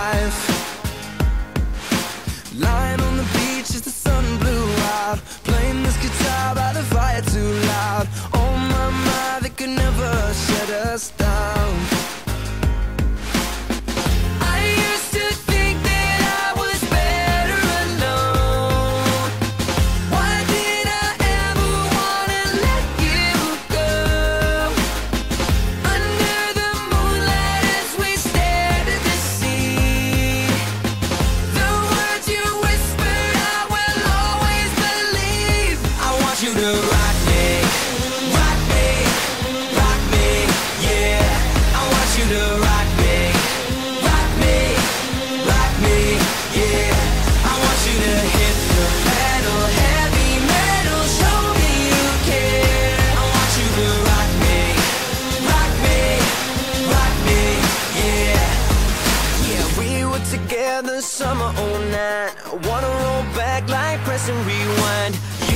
life. Lying on the beach as the sun blew out, playing this guitar by the fire too loud. Oh my, they could never shut us down. I used to think that I was better alone. Why did I ever wanna let you go? Under the moonlight as we stared at the sea, the words you whispered I will always believe. I want you to rock me, rock me, rock me, yeah. I want you to rock me, rock me, rock me, yeah. I want you to hit the pedal, heavy metal, show me you care. I want you to rock me, rock me, rock me, yeah. Yeah, we were together summer '09. I wanna roll back like press and rewind.